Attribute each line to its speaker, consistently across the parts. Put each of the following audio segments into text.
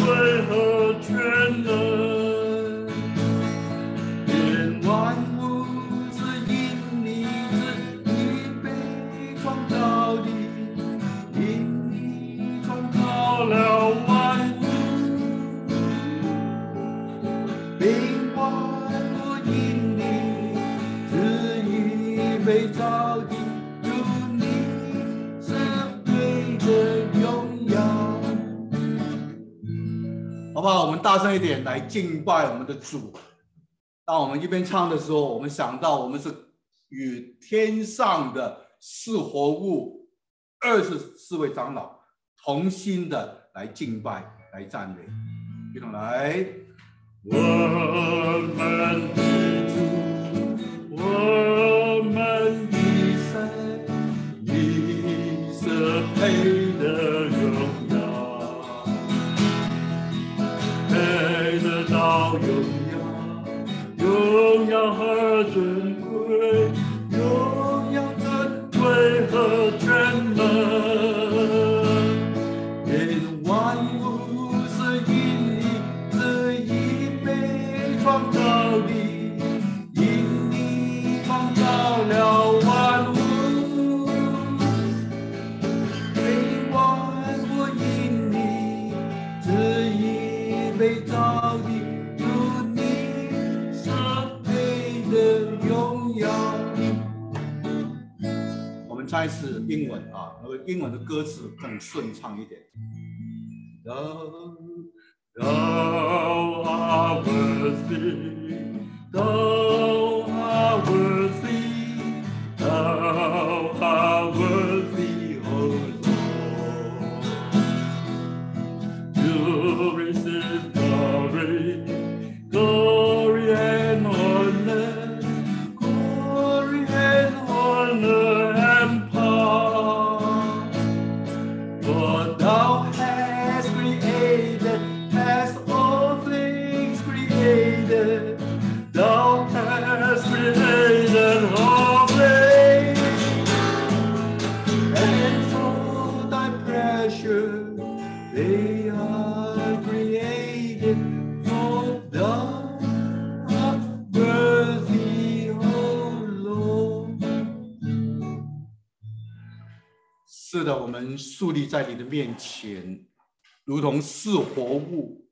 Speaker 1: 贵和全能，
Speaker 2: 愿万物是因你之意被创造的，因你创造了万物，并万物因你之意被造的，主你是对的荣耀。好不好？我们大声一点来敬拜我们的主。当我们一边唱的时候，我们想到我们是与天上的四活物24位长老同心的来敬拜、来赞美。一同来，
Speaker 1: 我们的主，我们的神，你是配的荣耀，配得到荣耀和尊贵，荣耀尊贵和全能，
Speaker 2: 愿万物是因你之意被创造的，因你创造了万物，并万物因你之意被造的，主你是配的荣耀。我们唱一次英文啊，那个英文的歌词更顺畅一点。
Speaker 1: Thou art worthy, thou art worthy, thou art worthy, O Lord. You receive glory, glory and honor, glory and honor and power. For thou hast created, hast all things created. Thou hast created all things,
Speaker 2: And for thy pressure they are created, for thou art worthy, O Lord。 是的，我们树立在你的面前，如同四活物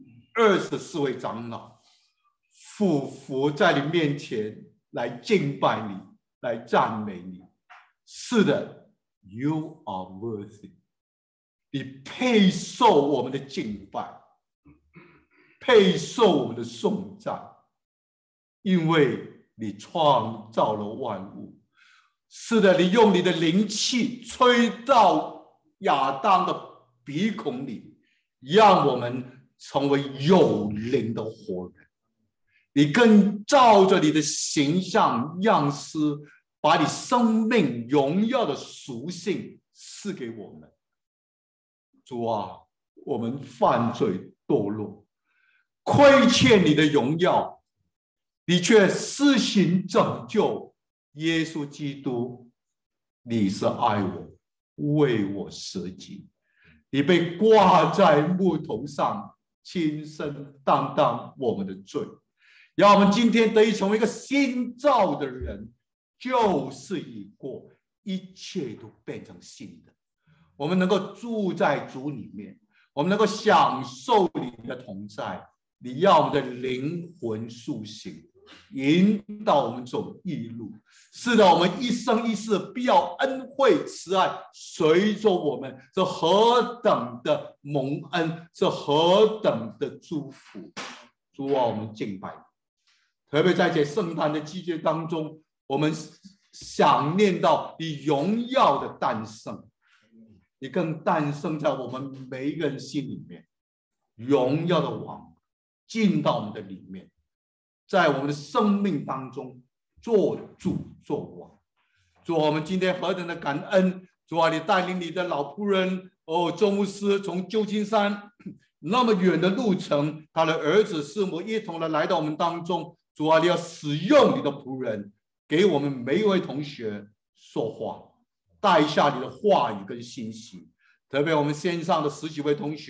Speaker 2: ，24位长老俯伏在你面前来敬拜你，来赞美你。是的 ，You are worthy， 你配受我们的敬拜，配受我们的颂赞，因为你创造了万物。是的，你用你的灵气吹到亚当的鼻孔里，让我们成为有灵的活人。你更照着你的形象样式，把你生命荣耀的属性赐给我们。主啊，我们犯罪堕落，亏欠你的荣耀，你却施行拯救。耶稣基督，你是爱我，为我舍己，你被挂在木头上，亲身担当我们的罪，让我们今天得以成为一个新造的人，旧事已过，一切都变成新的。我们能够住在主里面，我们能够享受你的同在，你让我们的灵魂苏醒，引导我们走义路。是的，我们一生一世必要恩惠慈爱随着我们，这何等的蒙恩，这何等的祝福。主啊，我们敬拜你。特别在这圣诞的季节当中，我们想念到你荣耀的诞生，你更诞生在我们每一个人心里面。荣耀的王进到我们的里面，在我们的生命当中做主做王。主啊，我们今天何等的感恩！主啊，你带领你的老仆人周牧师从旧金山那么远的路程，他的儿子师母一同的来到我们当中。主啊，你要使用你的仆人，给我们每一位同学说话，带下你的话语跟信息。特别我们线上的10几位同学，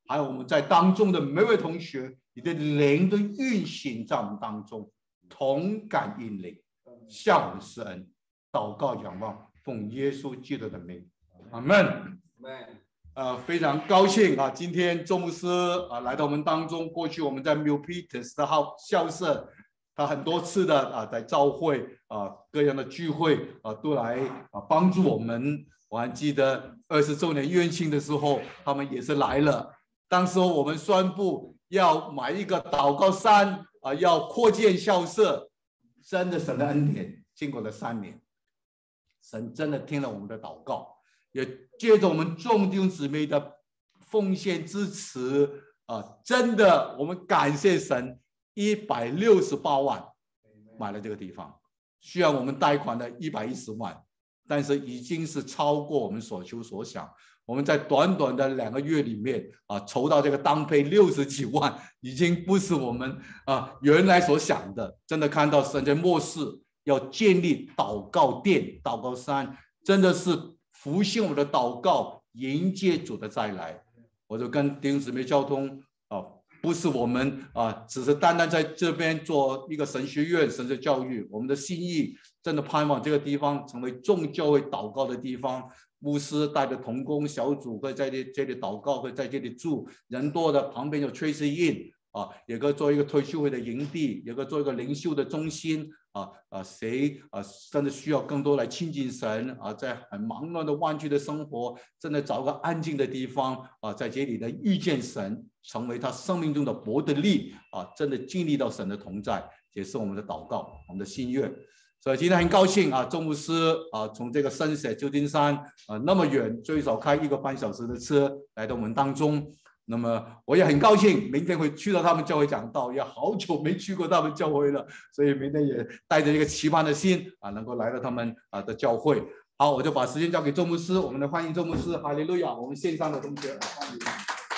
Speaker 2: 还有我们在当中的每位同学，你的灵的运行在我们当中，同感应灵，向我们施恩。祷告仰望，奉耶稣基督的名，阿门。非常高兴啊，今天周牧师啊来到我们当中。过去我们在 Milpitas 的校舍，他很多次的在教会各样的聚会都来帮助我们。我还记得20周年院庆的时候，他们也是来了。当时我们宣布要买一个祷告山要扩建校舍，真的神的恩典，经过了3年，神真的听了我们的祷告。也借着我们众弟兄姊妹的奉献支持真的我们感谢神，168万买了这个地方。虽然我们贷款了110万，但是已经是超过我们所求所想。我们在短短的2个月里面筹到这个当配60几万，已经不是我们原来所想的。真的看到神在末世要建立祷告殿、祷告山，真的是复兴我们的祷告，迎接主的再来。我就跟弟兄姊妹交通不是我们只是单单在这边做一个神学院、神学教育。我们的心意真的盼望这个地方成为众教会祷告的地方。牧师带着同工小组可以在这里祷告，可以在这里住，人多的旁边有 Tracy Inn 也可以做一个退休会的营地，也可以做一个灵修的中心谁真的需要更多来亲近神在很忙乱的湾区的生活，真的找个安静的地方在这里的遇见神，成为他生命中的伯得利真的经历到神的同在，也是我们的祷告，我们的心愿。所以今天很高兴周牧师从这个深水旧金山那么远，最少开1个半小时的车来到我们当中。那么我也很高兴，明天会去到他们教会讲道，也好久没去过他们教会了，所以明天也带着一个期盼的心能够来到他们的教会。好，我就把时间交给周牧师，我们来欢迎周牧师，哈利路亚！我们线上的同学欢迎。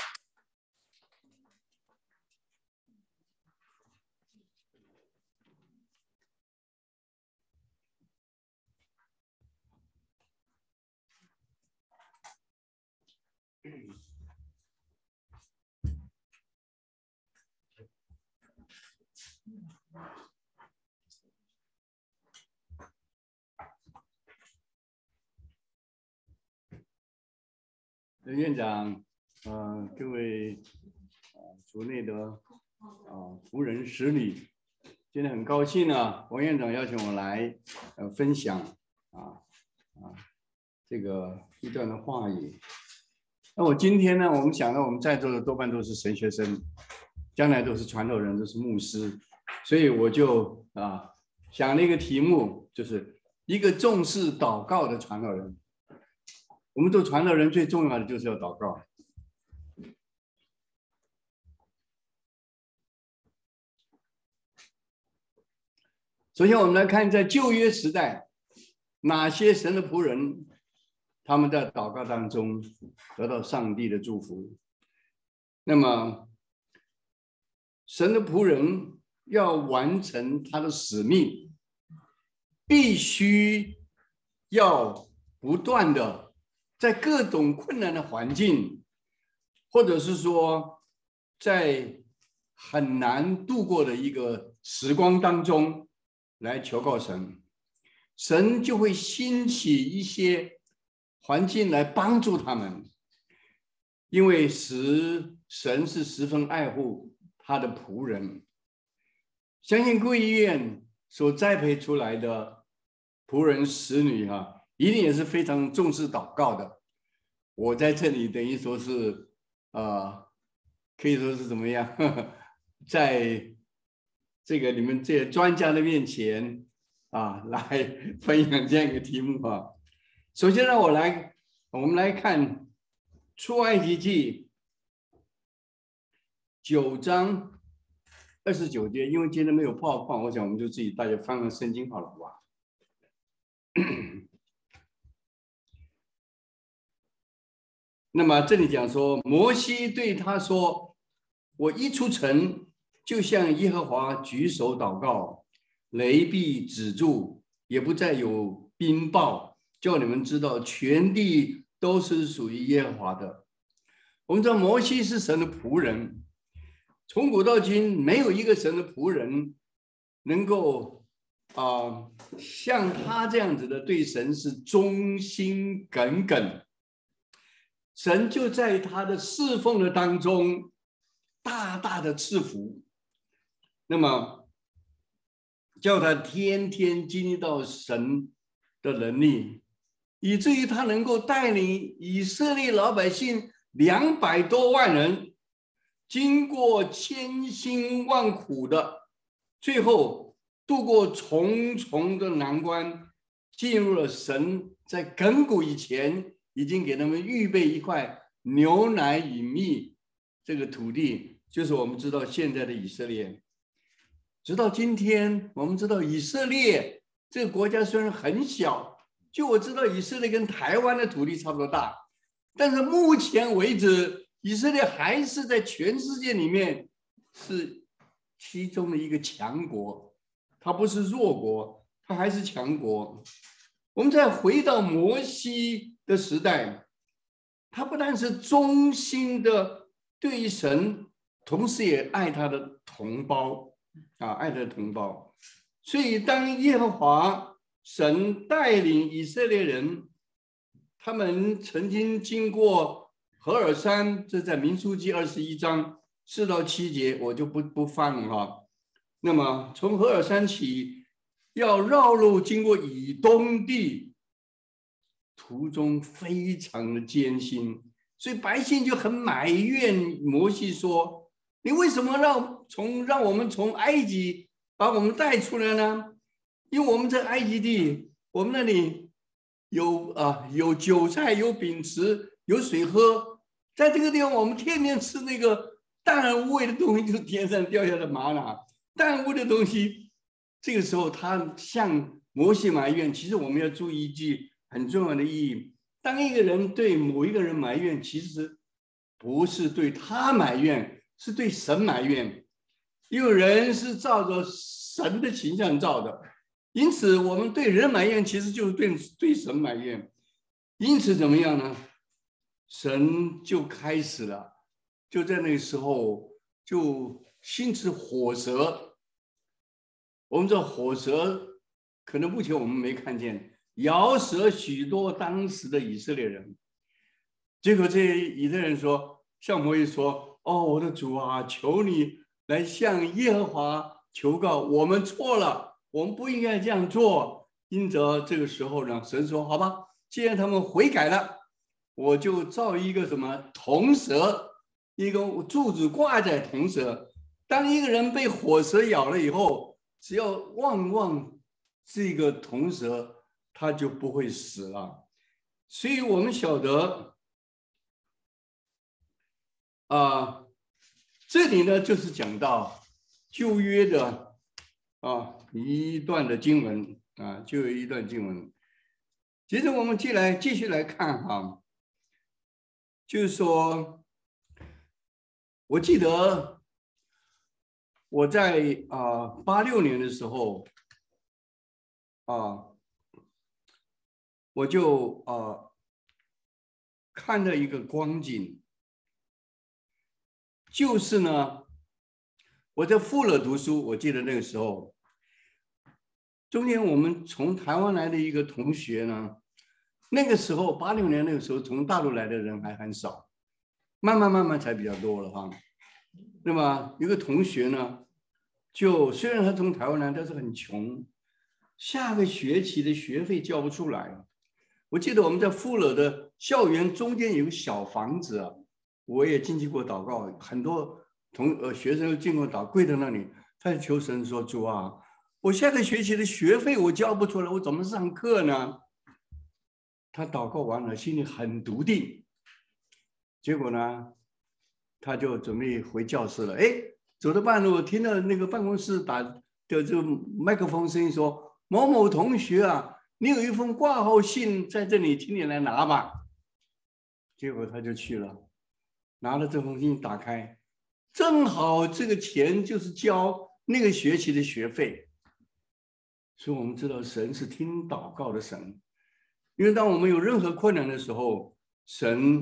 Speaker 3: 院长，各位族内的仆人使女，今天很高兴王院长邀请我来分享这个一段的话语。那我今天呢，我们想到我们在座的多半都是神学生，将来都是传道人，都是牧师，所以我就想了一个题目，就是一个重视祷告的传道人。我们做传道人最重要的就是要祷告。首先，我们来看在旧约时代，哪些神的仆人，他们在祷告当中得到上帝的祝福。那么，神的仆人要完成他的使命，必须要不断的在各种困难的环境，或者是说在很难度过的一个时光当中来求告神，神就会兴起一些环境来帮助他们，因为神是十分爱护他的仆人。相信贵医院所栽培出来的仆人使女一定也是非常重视祷告的。我在这里等于说是可以说是怎么样，在这个你们这些专家的面前来分享这样一个题目首先让我们来看出埃及记9章29节，因为今天没有报况，我想我们就自己大家翻翻圣经好了，好吧？那么这里讲说，摩西对他说：“我一出城，就向耶和华举手祷告，雷必止住，也不再有冰雹，叫你们知道全地都是属于耶和华的。 我们知道摩西是神的仆人，从古到今没有一个神的仆人能够像他这样子的对神是忠心耿耿。神就在他的侍奉的当中大大的赐福，那么叫他天天经历到神的能力，以至于他能够带领以色列老百姓200多万人，经过千辛万苦的，最后度过重重的难关，进入了神在亘古以前已经给他们预备一块牛奶与蜜这个土地，就是我们知道现在的以色列。直到今天，我们知道以色列这个国家虽然很小，就我知道以色列跟台湾的土地差不多大，但是目前为止，以色列还是在全世界里面是其中的一个强国，它不是弱国，它还是强国。我们再回到摩西的时代，他不但是忠心的对于神，同时也爱他的同胞爱他的同胞。所以当耶和华神带领以色列人，他们曾经经过何珥山，这在民数记21章4到7节，我就不翻了哈。那么从何珥山起，要绕路经过以东地，途中非常的艰辛，所以百姓就很埋怨摩西说：“你为什么让我们从埃及把我们带出来呢？因为我们在埃及地，我们那里有韭菜，有饼吃，有水喝，在这个地方我们天天吃那个淡无味的东西，就是天上掉下的玛瑙，淡无的东西。”这个时候他向摩西埋怨，其实我们要注意一句很重要的意义：当一个人对某一个人埋怨，其实不是对他埋怨，是对神埋怨。因为人是照着神的形象造的，因此我们对人埋怨，其实就是对神埋怨。因此怎么样呢？神就开始了，就在那个时候就兴起火蛇。我们知道火蛇可能目前我们没看见，咬死了许多当时的以色列人。结果这些以色列人说，向摩西说：“哦，我的主啊，求你来向耶和华求告，我们错了，我们不应该这样做。”因着这个时候呢，神说：“好吧，既然他们悔改了，我就造一个什么铜蛇，一个柱子挂在铜蛇。当一个人被火蛇咬了以后，只要望这个铜蛇，他就不会死了。”所以我们晓得这里呢就是讲到旧约的一段的经文就有一段经文。接着我们继续来看就是说，我记得我在86年的时候我就看到一个光景，就是呢，我在富勒读书，我记得那个时候，中间我们从台湾来的一个同学呢，那个时候86年那个时候，从大陆来的人还很少，慢慢才比较多了哈。那么有个同学呢，就虽然他从台湾来，但是很穷，下个学期的学费交不出来。我记得我们在富勒的校园中间有个小房子我也进去过祷告，很多学生进过跪在那里，他就求神说：“主啊，我下个学期的学费我交不出来，我怎么上课呢？”他祷告完了，心里很笃定。结果呢，他就准备回教室了。走到半路，听到那个办公室打的这个麦克风声音说：“某某同学啊，你有一封挂号信在这里，请你来拿吧。”结果他就去了，拿了这封信打开，正好这个钱就是交那个学期的学费。所以我们知道神是听祷告的神，因为当我们有任何困难的时候，神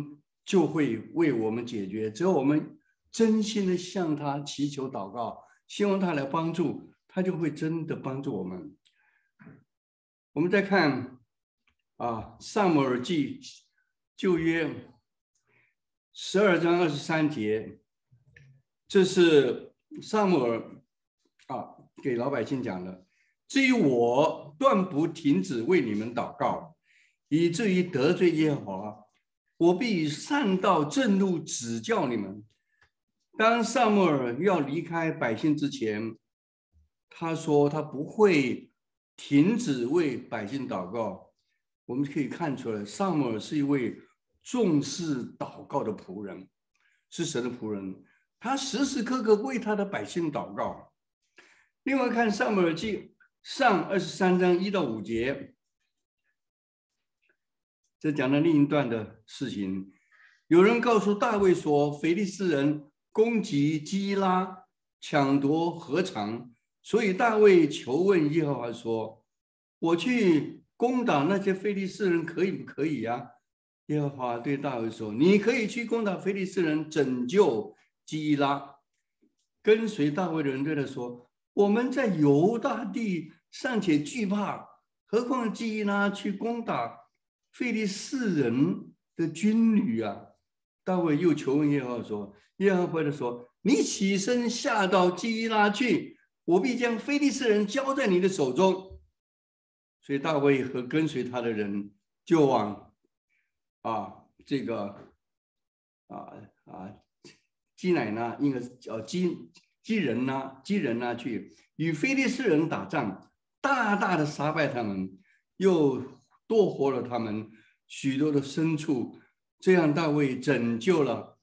Speaker 3: 就会为我们解决。只要我们真心的向他祈求祷告，希望他来帮助，他就会真的帮助我们。我们再看撒母耳记旧约12章23节，这是撒母耳给老百姓讲的。至于我，断不停止为你们祷告，以至于得罪耶和华，我必以善道正路指教你们。当撒母耳要离开百姓之前，他说他不会停止为百姓祷告。我们可以看出来，撒母耳是一位重视祷告的仆人，是神的仆人，他时时刻刻为他的百姓祷告。另外看撒母耳记上23章1到5节，这讲了另一段的事情。有人告诉大卫说，非利士人攻击基拉，抢夺禾场，所以大卫求问耶和华说，我去攻打那些非利士人可以不可以呀？耶和华对大卫说，你可以去攻打非利士人，拯救基拉。跟随大卫的人对他说，我们在犹大地尚且惧怕，何况基拉去攻打非利士人的军旅啊？大卫又求问耶和华说，耶和华的说，你起身下到基拉去，我必将非利士人交在你的手中。所以大卫和跟随他的人就往基乃那，应该叫基人呐去与非利士人打仗，大大的杀败他们，又夺获了他们许多的牲畜。这样大卫拯救了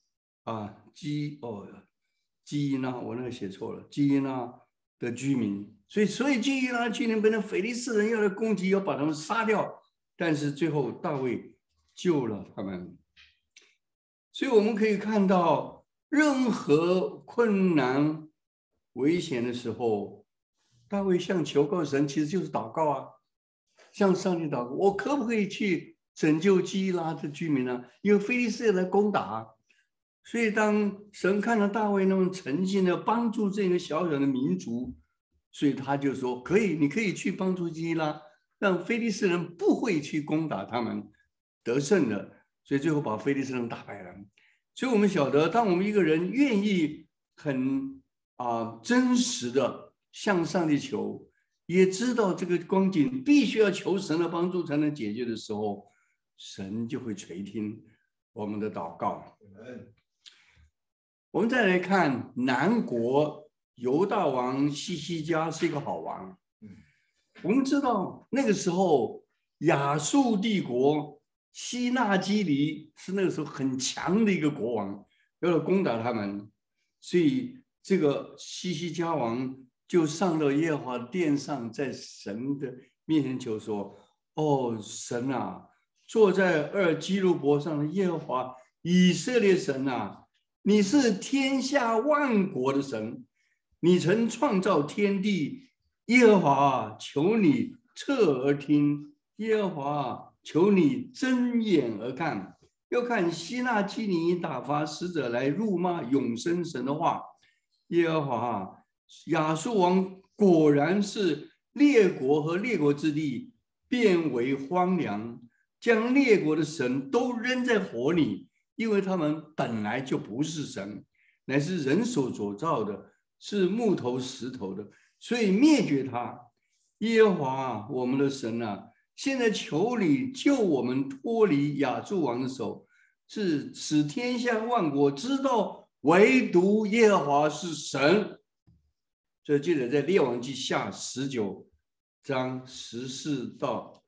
Speaker 3: 基纳，我那个写错了，基纳的居民。所以基纳居民被那非利士人要来攻击，要把他们杀掉，但是最后大卫救了他们。所以我们可以看到，任何困难危险的时候，大卫向求告神其实就是祷告啊，向上帝祷告，我可不可以去拯救基拉的居民呢？因为非利士人来攻打。所以当神看到大卫那么诚心的帮助这个小小的民族，所以他就说，可以，你可以去帮助基拉，让非利士人不会去攻打他们，得胜了。所以最后把非利士人打败了。所以我们晓得，当我们一个人愿意很真实的向上帝求，也知道这个光景必须要求神的帮助才能解决的时候，神就会垂听我们的祷告。我们再来看南国犹大王西西家是一个好王。我们知道那个时候亚述帝国西纳基尼是那个时候很强的一个国王，要来攻打他们，所以这个西西家王就上到耶和华殿上，在神的面前求说，神啊，坐在二基路伯上的耶和华以色列神啊，你是天下万国的神，你曾创造天地，耶和华求你侧耳听，耶和华求你睁眼而看。要看希纳基尼打发使者来辱骂永生神的话，耶和华亚述王果然是列国和列国之地变为荒凉，将列国的神都扔在火里，因为他们本来就不是神，乃是人手所造的，是木头石头的，所以灭绝他。耶和华我们的神啊，现在求你救我们脱离亚述王的手，是使天下万国知道唯独耶和华是神。这记得在列王记下19章14到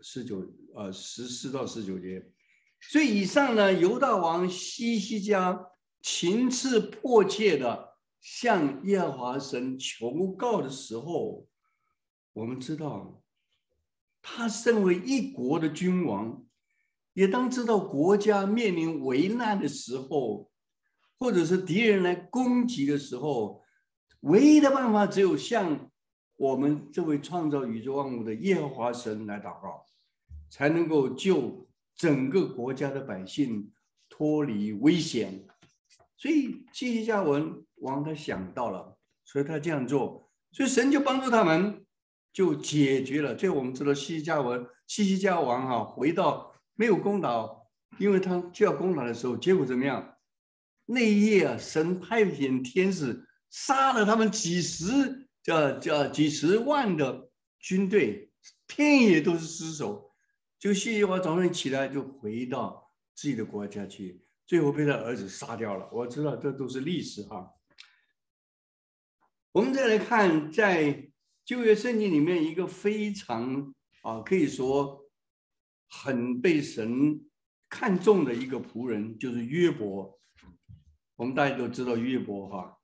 Speaker 3: 19节。所以以上呢，犹大王西西家情切迫切的向耶和华神求告的时候，我们知道他身为一国的君王，也当知道国家面临危难的时候，或者是敌人来攻击的时候，唯一的办法只有向我们这位创造宇宙万物的耶和华神来祷告，才能够救整个国家的百姓脱离危险。所以希西家王他想到了，所以他这样做，所以神就帮助他们，就解决了。所以我们知道希西家王回到没有攻打，因为他就要攻打的时候，结果怎么样？那一夜神派遣天使杀了他们几十万的军队，天野都是尸首。就希西家早上起来就回到自己的国家去，最后被他儿子杀掉了。我知道这都是历史我们再来看在旧约圣经里面一个非常可以说很被神看重的一个仆人，就是约伯。我们大家都知道约伯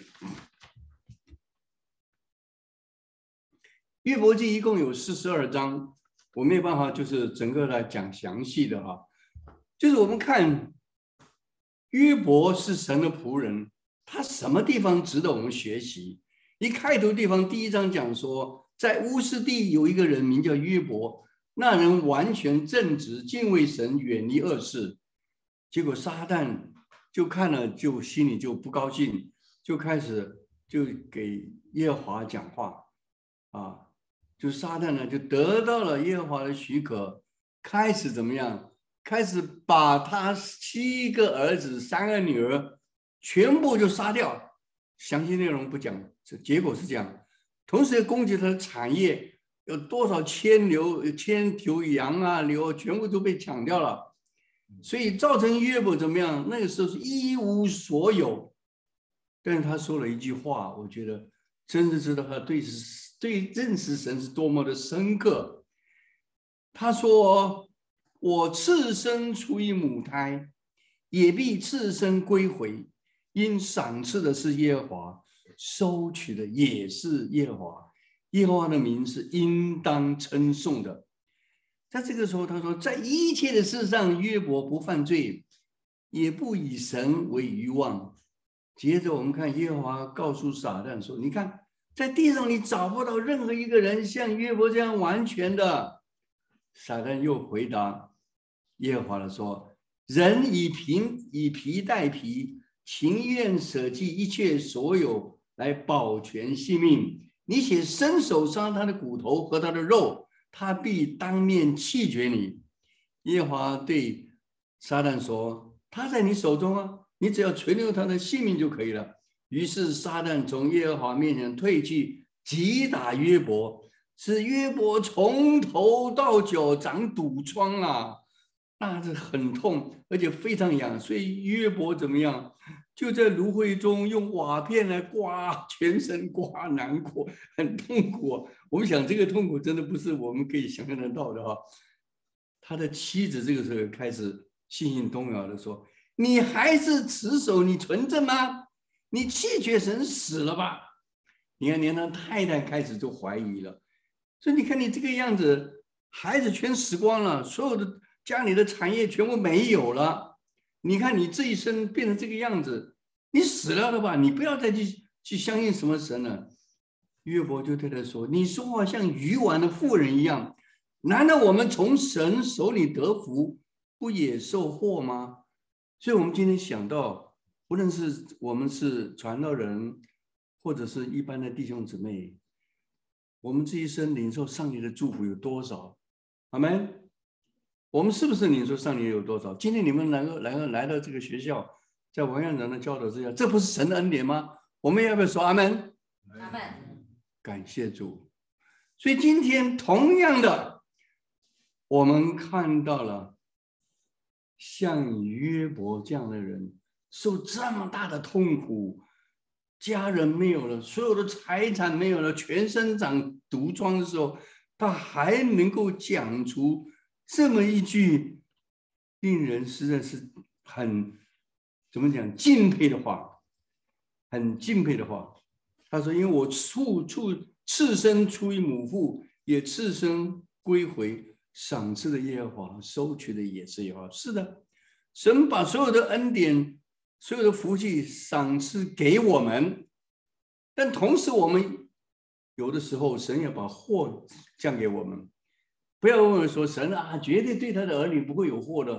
Speaker 3: 约伯记一共有42章，我没有办法就是整个来讲详细的就是我们看约伯是神的仆人，他什么地方值得我们学习？一开头地方第1章讲说，在乌斯地有一个人名叫约伯，那人完全正直，敬畏神，远离恶事。结果撒旦就看了，就心里就不高兴，就开始就给耶和华讲话就撒旦呢就得到了耶和华的许可，开始怎么样？开始把他7个儿子3个女儿全部就杀掉，详细内容不讲，结果是这样。同时也攻击他的产业，有多少千头羊牛全部都被抢掉了，所以造成约伯怎么样？那个时候是一无所有。但是他说了一句话，我觉得真的知道他对认识神是多么的深刻。他说：我赤身出于母胎，也必赤身归回，因赏赐的是耶和华，收取的也是耶和华，耶和华的名是应当称颂的。在这个时候他说，在一切的事上约伯不犯罪，也不以神为愚妄。接着我们看耶和华告诉撒旦说，你看在地上你找不到任何一个人像约伯这样完全的。撒旦又回答耶和华的说，人以皮代皮，情愿舍弃一切所有来保全性命，你且伸手伤他的骨头和他的肉，他必当面弃绝你。耶和华对撒旦说，他在你手中你只要存留他的性命就可以了。于是撒旦从耶和华面前退去，击打约伯，使约伯从头到脚长毒疮那是很痛，而且非常痒。所以约伯怎么样？就在芦荟中用瓦片来刮全身，刮难过，很痛苦我们想这个痛苦真的不是我们可以想象得到的他的妻子这个时候开始信心动摇的说，你还是持守你纯正吗？你弃绝神死了吧？你看连他太太开始就怀疑了。所以你看你这个样子，孩子全死光了，所有的家里的产业全部没有了，你看你这一生变成这个样子，你死了吧？你不要再去相信什么神了。约伯就对他说，你说话像愚顽的妇人一样，难道我们从神手里得福，不也受祸吗？所以我们今天想到，无论是我们是传道人，或者是一般的弟兄姊妹，我们这一生领受上帝的祝福有多少？阿们？我们是不是领受上帝有多少？今天你们来到这个学校，在王院长的教导之下，这不是神的恩典吗？我们要不要说阿们？
Speaker 4: 阿们。
Speaker 3: 感谢主。所以今天同样的，我们看到了像约伯这样的人受这么大的痛苦，家人没有了，所有的财产没有了，全身长毒疮的时候，他还能够讲出这么一句令人实在是很怎么讲敬佩的话，很敬佩的话。他说，因为我赤身出于母腹，也赤身归回，赏赐的耶和华，收取的也是耶和华。是的，神把所有的恩典，所有的福气赏赐给我们，但同时我们有的时候神要把祸降给我们。不要问我说神绝对对他的儿女不会有祸的，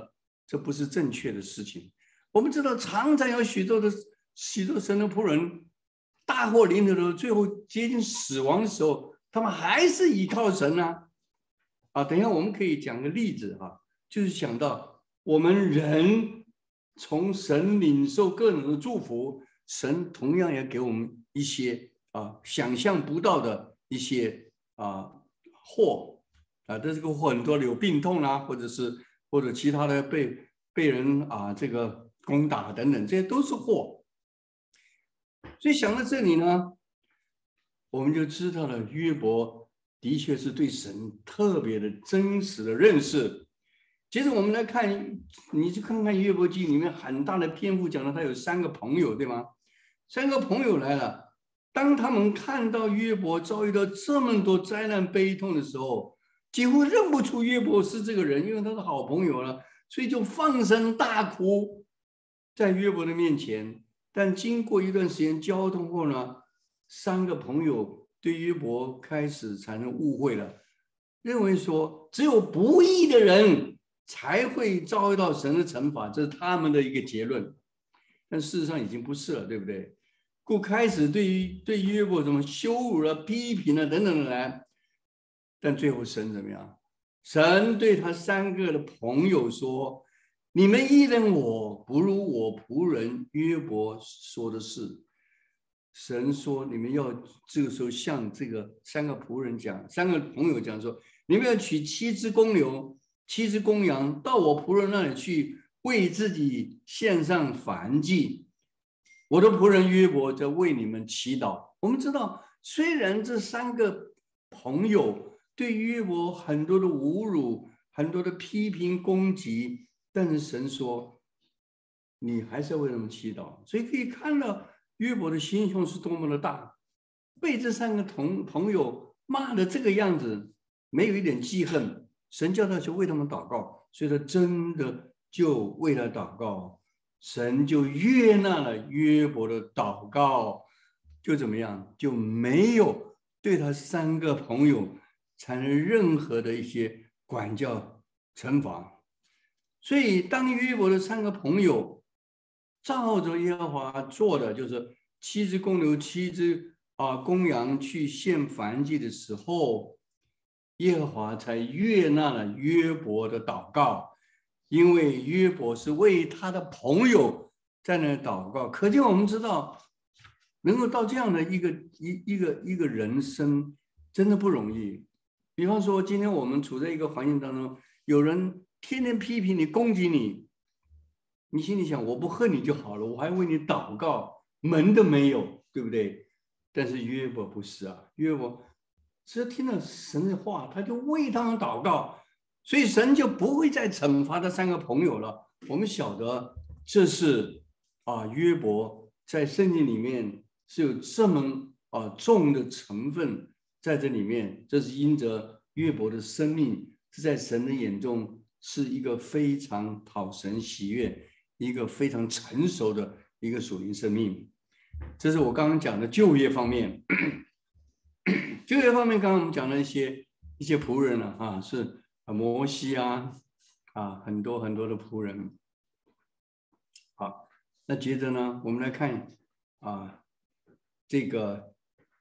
Speaker 3: 这不是正确的事情。我们知道，常常有许多神的仆人，大祸临头的时候，最后接近死亡的时候，他们还是依靠神啊。等一下我们可以讲个例子就是想到我们人从神领受各种的祝福，神同样也给我们一些想象不到的一些祸这个祸很多有病痛啦，或者其他的被人这个攻打等等，这些都是祸。所以想到这里呢，我们就知道了约伯的确是对神特别的真实的认识。接着我们来看，你去看看约伯记里面很大的篇幅讲了他有3个朋友，对吗？3个朋友来了，当他们看到约伯遭遇到这么多灾难悲痛的时候，几乎认不出约伯是这个人，因为他是好朋友了，所以就放声大哭在约伯的面前。但经过一段时间交通后呢，3个朋友对约伯开始产生误会了，认为说只有不义的人才会遭遇到神的惩罚，这是他们的一个结论。但事实上已经不是了，对不对？故开始对约伯怎么羞辱了、批评了等等的来，但最后神怎么样？神对他3个的朋友说：“你们依人我，不如我仆人约伯说的是。”神说：“你们要这个时候向这个3个仆人讲，3个朋友讲说，你们要取7只公牛、7只公羊，到我仆人那里去，为自己献上燔祭。我的仆人约伯在为你们祈祷。”我们知道，虽然这3个朋友对约伯很多的侮辱、很多的批评、攻击，但是神说，你还是要为他们祈祷。所以可以看到约伯的心胸是多么的大，被这3个朋友骂的这个样子，没有一点记恨，神叫他去为他们祷告，所以他真的就为他祷告，神就悦纳了约伯的祷告，就怎么样，就没有对他3个朋友产生任何的一些管教惩罚。所以当约伯的3个朋友照着耶和华做的，就是7只公牛、7只公羊去献燔祭的时候，耶和华才悦纳了约伯的祷告，因为约伯是为他的朋友在那祷告。可见我们知道，能够到这样的一个人生，真的不容易。比方说，今天我们处在一个环境当中，有人天天批评你、攻击你，你心里想，我不恨你就好了，我还为你祷告，门都没有，对不对？但是约伯不是啊，约伯只要听了神的话，他就为他们祷告，所以神就不会再惩罚这3个朋友了。我们晓得这是约伯在圣经里面是有这么重的成分在这里面，这是因着约伯的生命是在神的眼中是一个非常讨神喜悦、一个非常成熟的一个属灵生命。这是我刚刚讲的就业方面。就业方面，刚刚我们讲了一些仆人了是摩西很多很多的仆人。好，那接着呢，我们来看这个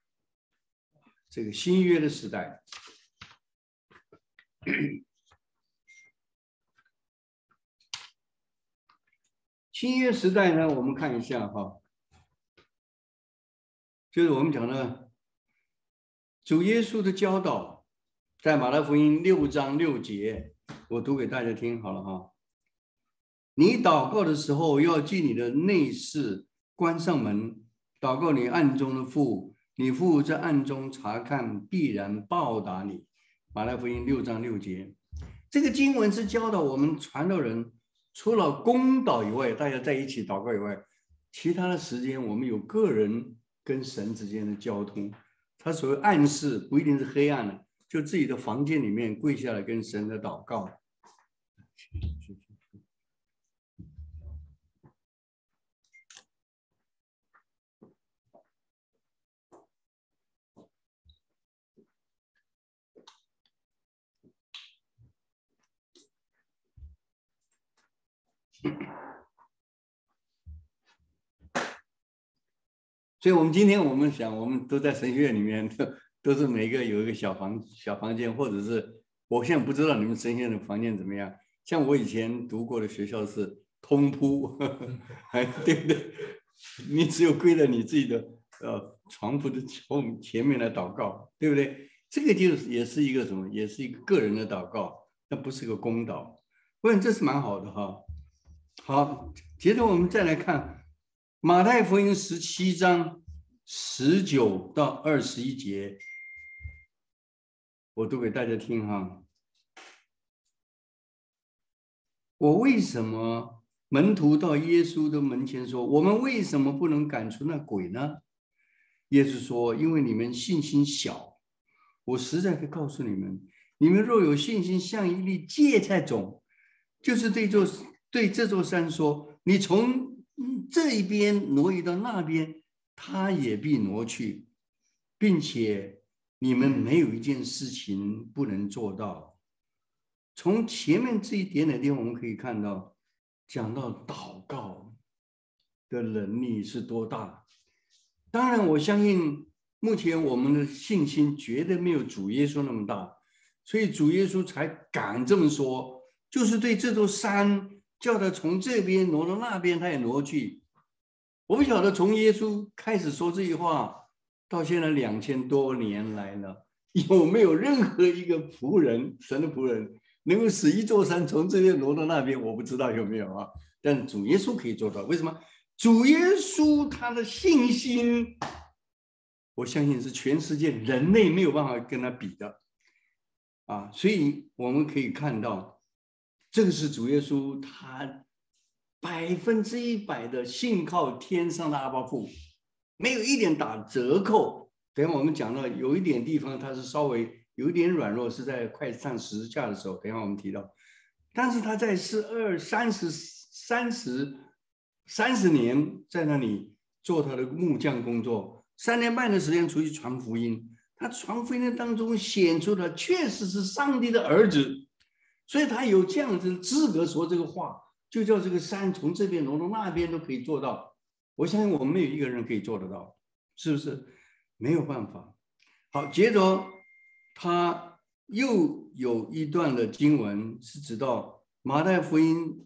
Speaker 3: 新约的时代。新约时代呢，我们看一下就是我们讲的主耶稣的教导，在马太福音6章6节，我读给大家听好了你祷告的时候，要进你的内室，关上门，祷告你暗中的父，你父在暗中查看，必然报答你。马太福音6章6节，这个经文是教导我们传道人，除了公祷以外，大家在一起祷告以外，其他的时间我们有个人跟神之间的交通。他所谓暗示不一定是黑暗的，就自己的房间里面跪下来跟神的祷告。 所以我们今天我们想，我们都在神学院里面，都是每个有一个小房间，或者是我现在不知道你们神学院的房间怎么样。像我以前读过的学校是通铺，对不对？你只有跪在你自己的床铺的前面来祷告，对不对？这个也是一个什么？也是一个个人的祷告，那不是个公祷。我想这是蛮好的哈。好，接着我们再来看马太福音17章19到21节，我读给大家听哈。我为什么门徒到耶稣的门前说，我们为什么不能赶出那鬼呢？耶稣说，因为你们信心小。我实在可以告诉你们，你们若有信心像一粒芥菜种，就是对这座山说，你从这一边挪移到那边，它也必挪去，并且你们没有一件事情不能做到。从前面这一点的地方，我们可以看到，讲到祷告的能力是多大。当然，我相信目前我们的信心绝对没有主耶稣那么大，所以主耶稣才敢这么说，就是对这座山叫他从这边挪到那边，他也挪去。我不晓得从耶稣开始说这句话到现在2000多年来了，有没有任何一个仆人，神的仆人，能够使一座山从这边挪到那边？我不知道有没有啊，但主耶稣可以做到。为什么？主耶稣他的信心，我相信是全世界人类没有办法跟他比的啊！所以我们可以看到，这个是主耶稣他100%的信靠天上的阿爸父，没有一点打折扣。等下我们讲到有一点地方他是稍微有一点软弱，是在快上十字架的时候，等下我们提到。但是他在30年在那里做他的木匠工作，3年半的时间出去传福音。他传福音的当中显出的确实是上帝的儿子，所以他有这样子的资格说这个话，就叫这个山从这边挪到那边都可以做到。我相信我们没有一个人可以做得到，是不是？没有办法。好，接着他又有一段的经文是指到马太福音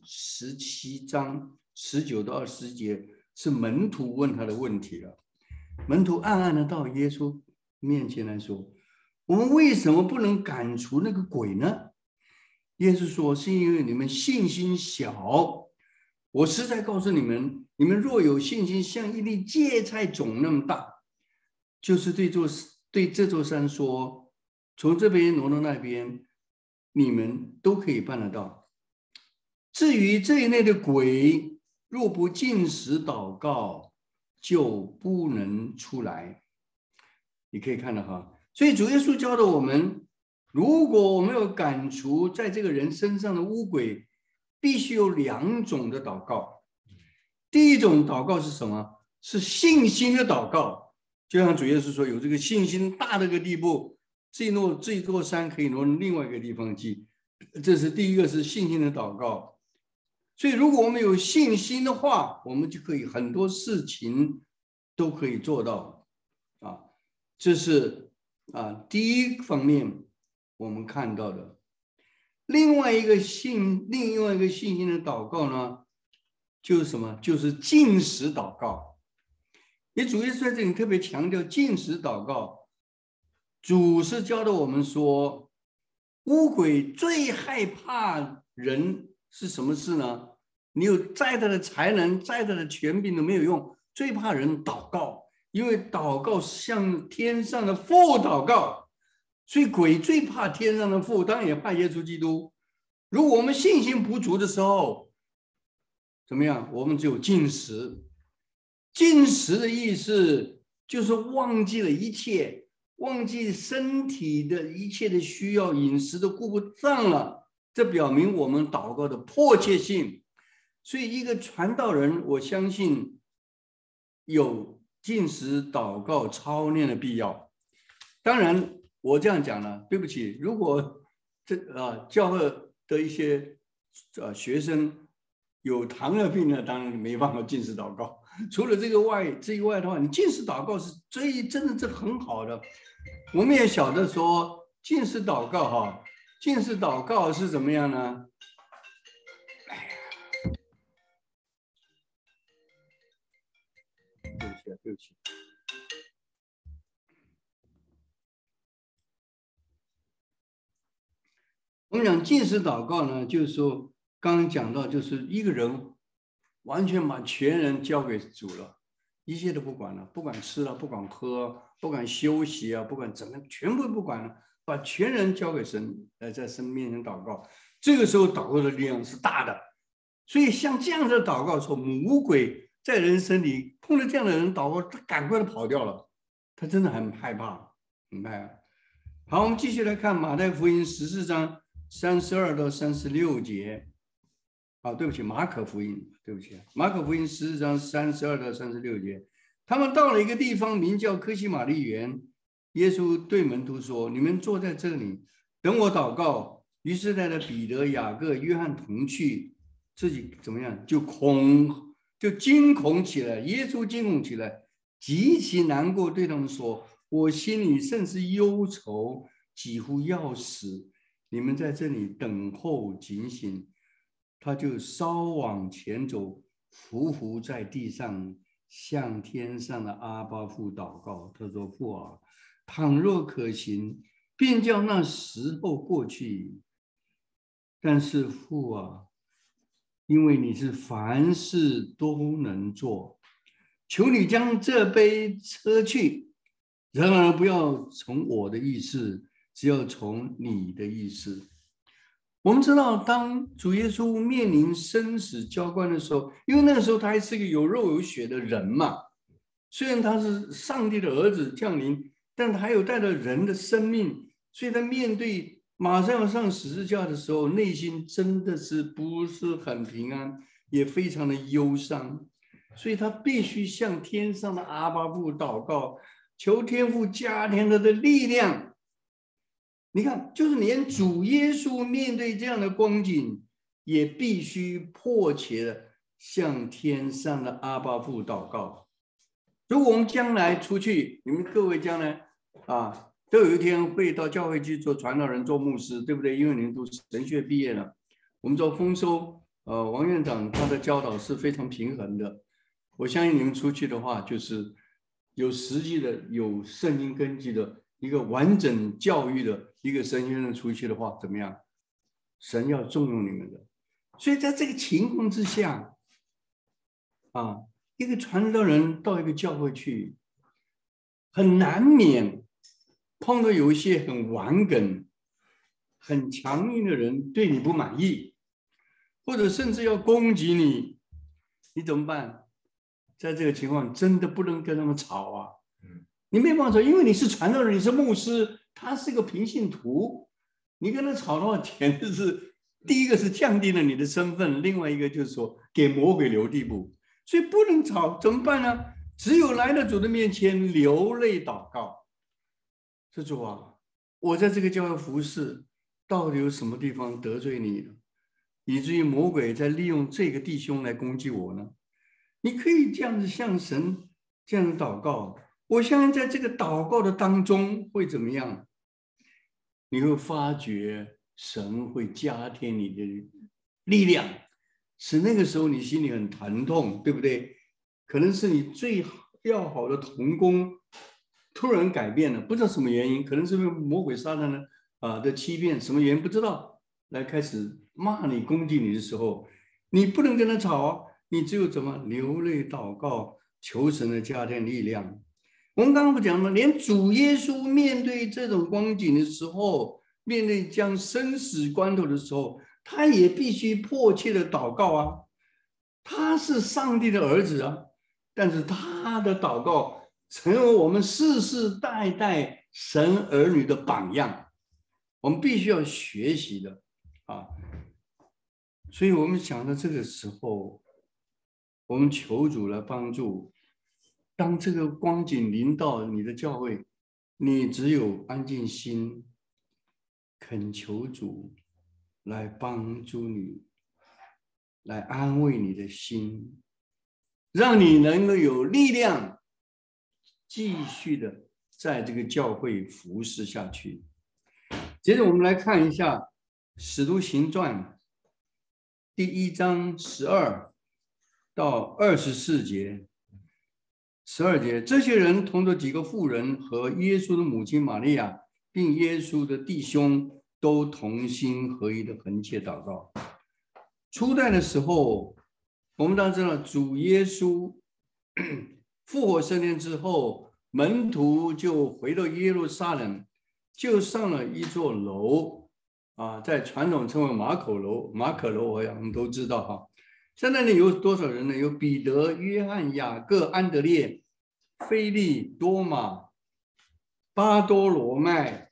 Speaker 3: 17章19到20节，是门徒问他的问题了。门徒暗暗的到耶稣面前来说，我们为什么不能赶除那个鬼呢？耶稣说，是因为你们信心小。我实在告诉你们，你们若有信心像一粒芥菜种那么大，就是对这座山说，从这边挪到那边，你们都可以办得到。至于这一类的鬼，若不禁食祷告，就不能出来。你可以看到哈，所以主耶稣教导我们，如果我们要赶除在这个人身上的污鬼，必须有2种的祷告。第一种祷告是什么？是信心的祷告，就像主耶稣说，有这个信心大的一个地步，这一座山可以挪另外一个地方去。这是第一个，是信心的祷告。所以如果我们有信心的话，我们就可以很多事情都可以做到啊。这是第一方面我们看到的。另外一个信心的祷告呢，就是什么？就是禁食祷告。也主耶稣在这里特别强调禁食祷告。主是教导我们说，污鬼最害怕人是什么事呢？你有再大的才能，再大的权柄都没有用，最怕人祷告，因为祷告向天上的父祷告，所以鬼最怕天上的父，当然也怕耶稣基督。如果我们信心不足的时候，怎么样？我们只有禁食。禁食的意思就是忘记了一切，忘记身体的一切的需要，饮食都顾不上了，这表明我们祷告的迫切性。所以一个传道人，我相信有禁食祷告操练的必要。当然我这样讲了，对不起，如果教会的一些学生有糖尿病呢，当然没办法禁食祷告除了这个之外的话，你禁食祷告是真的这很好的。我们也晓得说禁食祷告哈，禁食祷告是怎么样呢？对不起。我们讲禁食祷告呢，就是说刚刚讲到，就是一个人完全把全人交给主了，一切都不管了，不管吃了，不管喝，不管休息啊，不管怎么，全部不管了，把全人交给神，在神面前祷告。这个时候祷告的力量是大的，所以像这样的祷告说，魔鬼在人生里碰到这样的人祷告，他赶快的跑掉了，他真的很害怕，很害怕。好，我们继续来看马太福音14章32到36节。对不起，马可福音，对不起，马可福音14章32到36节。他们到了一个地方，名叫科西玛丽园。耶稣对门徒说：“你们坐在这里，等我祷告。”于是带着彼得、雅各、约翰同去，自己怎么样？就惊恐起来。耶稣惊恐起来，极其难过，对他们说：“我心里甚是忧愁，几乎要死。你们在这里等候警醒。”他就稍往前走，匍匐在地上，向天上的阿爸父祷告。他说：“父啊，倘若可行，便叫那时候过去。但是父啊，因为你是凡事都能做，求你将这杯撤去。然而不要从我的意思，只要从你的意思。”我们知道，当主耶稣面临生死交关的时候，因为那个时候他还是个有肉有血的人嘛，虽然他是上帝的儿子降临，但他还有带着人的生命，所以他面对马上要上十字架的时候，内心真的是不是很平安，也非常的忧伤，所以他必须向天上的阿爸父祷告，求天父加添他的力量。你看，就是连主耶稣面对这样的光景，也必须迫切的向天上的阿爸父祷告。如果我们将来出去，你们各位将来都有一天会到教会去做传道人、做牧师，对不对？因为你们都神学毕业了。我们做丰收，王院长他的教导是非常平衡的。我相信你们出去的话，就是有实际的、有圣经根基的一个完整教育的一个神学生出去的话，怎么样？神要重用你们的。所以在这个情况之下，一个传道人到一个教会去，很难免碰到有一些很顽梗、很强硬的人对你不满意，或者甚至要攻击你，你怎么办？在这个情况，真的不能跟他们吵啊！你没办法吵，因为你是传道人，你是牧师，他是个平信徒，你跟他吵的话，简直是第一个是降低了你的身份，另外一个就是说给魔鬼留地步，所以不能吵，怎么办呢？只有来到主的面前流泪祷告，说主啊，我在这个教会服侍，到底有什么地方得罪你了，以至于魔鬼在利用这个弟兄来攻击我呢？你可以这样子向神这样子祷告，我相信在这个祷告的当中会怎么样？你会发觉神会加添你的力量，使那个时候你心里很疼痛，对不对？可能是你最要好的同工突然改变了，不知道什么原因，可能是因为魔鬼撒旦的欺骗，什么原因不知道，来开始骂你、攻击你的时候，你不能跟他吵啊，你只有怎么流泪祷告，求神的加添力量。我们刚刚不讲吗？连主耶稣面对这种光景的时候，面对将生死关头的时候，他也必须迫切的祷告啊。他是上帝的儿子啊，但是他的祷告成为我们世世代代神儿女的榜样，我们必须要学习的啊。所以我们想到这个时候，我们求主来帮助。当这个光景临到你的教会，你只有安静心，恳求主来帮助你，来安慰你的心， 让你能够有力量继续的在这个教会服侍下去。接着我们来看一下《使徒行传》第1章12到24节。12节，这些人同着几个妇人和耶稣的母亲玛利亚，并耶稣的弟兄，都同心合一的恳切祷告。初代的时候，我们当然知道，主耶稣复活升天之后，门徒就回到耶路撒冷，就上了一座楼啊，在传统称为马可楼。马可楼，我们都知道哈。在那里有多少人呢？有彼得、约翰、雅各、安德烈、腓利、多马、巴多罗麦、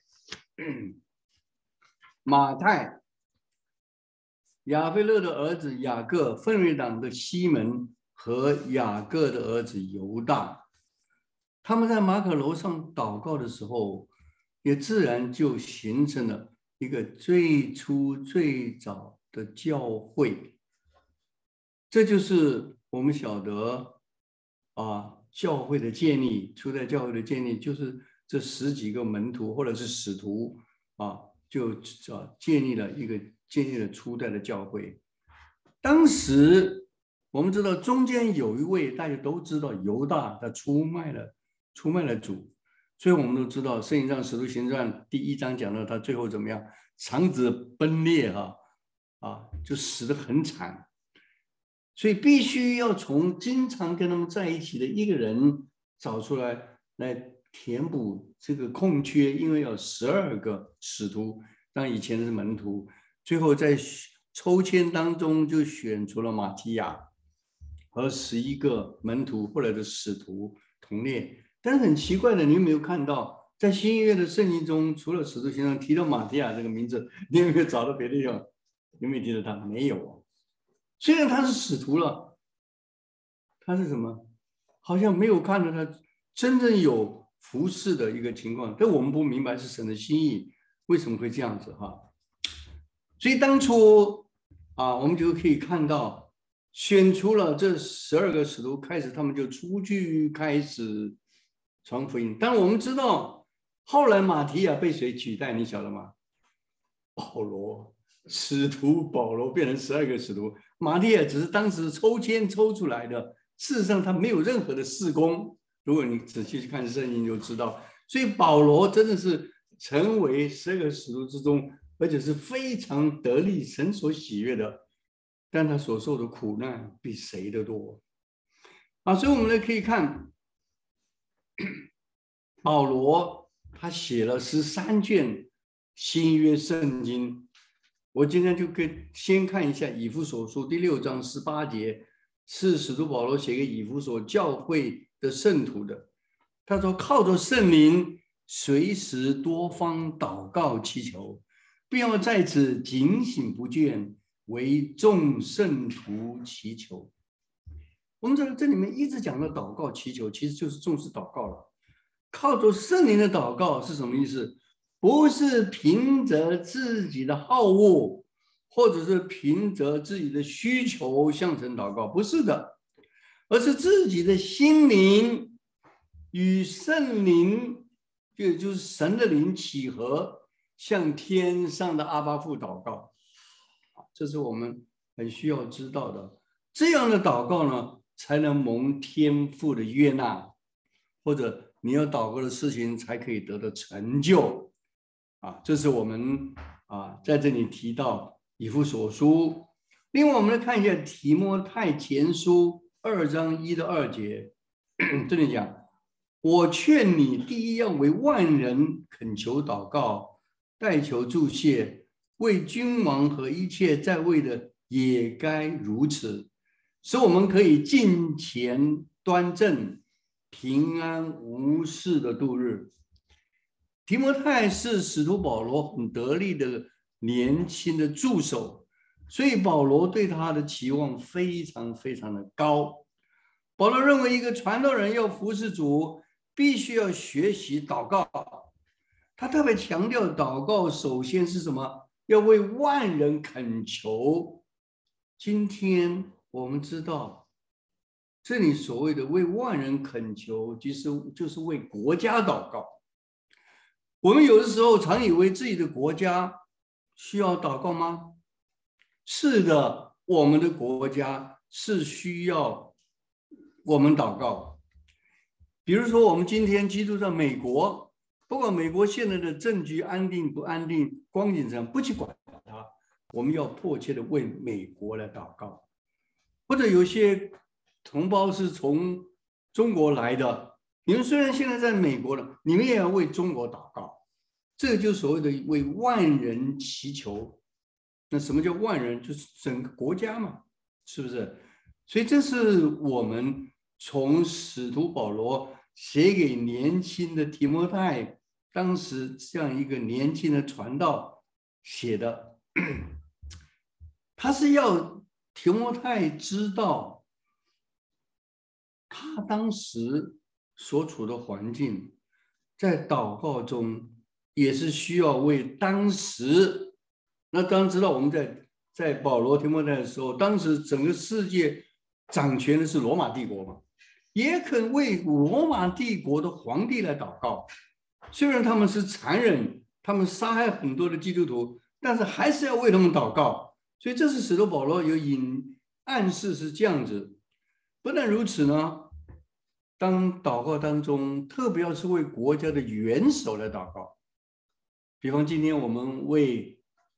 Speaker 3: 马太、亚非勒的儿子雅各、奋锐党的西门和雅各的儿子犹大。他们在马可楼上祷告的时候，也自然就形成了一个最初最早的教会。这就是我们晓得教会的建立，初代教会的建立，就是这10几个门徒或者是使徒就建立了初代的教会。当时我们知道中间有一位大家都知道犹大，他出卖了主，所以我们都知道圣经上使徒行传第1章讲到他最后怎么样，肠子崩裂就死得很惨。所以必须要从经常跟他们在一起的一个人找出来填补这个空缺，因为有12个使徒，当以前是门徒，最后在抽签当中就选出了马提亚和11个门徒后来的使徒同列。但是很奇怪的，你有没有看到在新约的圣经中，除了使徒行传提到马提亚这个名字，你有没有找到别的地方？有没有提到他？没有。虽然他是使徒了，他是什么？好像没有看到他真正有服侍的一个情况，但我们不明白是神的心意，为什么会这样子所以当初我们就可以看到，选出了这12个使徒，开始他们就出去开始传福音。当然我们知道，后来马提亚被谁取代？你晓得吗？保罗。使徒保罗变成12个使徒，马提亚只是当时抽签抽出来的，事实上他没有任何的事工。如果你仔细去看圣经就知道，所以保罗真的是成为12个使徒之中，而且是非常得力、神所喜悦的，但他所受的苦难比谁的多所以我们可以看保罗他写了13卷新约圣经。我今天就可以先看一下以弗所书第6章18节，是使徒保罗写给以弗所教会的圣徒的。他说，靠着圣灵随时多方祷告祈求，并要在此警醒不倦，为众圣徒祈求。我们这里面一直讲到祷告祈求，其实就是重视祷告了。靠着圣灵的祷告是什么意思？不是凭着自己的好恶，或者是凭着自己的需求向神祷告，不是的，而是自己的心灵与圣灵，就是神的灵契合，向天上的阿爸父祷告。这是我们很需要知道的。这样的祷告呢，才能蒙天父的悦纳，或者你要祷告的事情才可以得到成就。这是我们在这里提到以弗所书。另外我们来看一下提摩太前书2章1到2节，这里讲，我劝你第一要为万人恳求祷告，代求祝谢，为君王和一切在位的也该如此，使我们可以敬虔端正，平安无事的度日。提摩太是使徒保罗很得力的年轻的助手，所以保罗对他的期望非常非常的高。保罗认为一个传道人要服侍主，必须要学习祷告。他特别强调祷告首先是什么？要为万人恳求。今天我们知道这里所谓的为万人恳求，其实就是为国家祷告。我们有的时候常以为自己的国家需要祷告吗？是的，我们的国家是需要我们祷告。比如说，我们今天基督在美国，不管美国现在的政局安定不安定，光景怎样，不去管它，我们要迫切的为美国来祷告。或者有些同胞是从中国来的，你们虽然现在在美国了，你们也要为中国祷告。这就是所谓的为万人祈求。那什么叫万人？就是整个国家嘛，是不是？所以这是我们从使徒保罗写给年轻的提摩太，当时这样一个年轻的传道写的。他是要提摩太知道他当时所处的环境，在祷告中也是需要为当时，那当然知道我们在保罗提摩太的时候，当时整个世界掌权的是罗马帝国嘛，也可为罗马帝国的皇帝来祷告。虽然他们是残忍，他们杀害很多的基督徒，但是还是要为他们祷告。所以这是使徒保罗有暗示是这样子。不但如此呢，当祷告当中，特别要是为国家的元首来祷告。比方今天我们为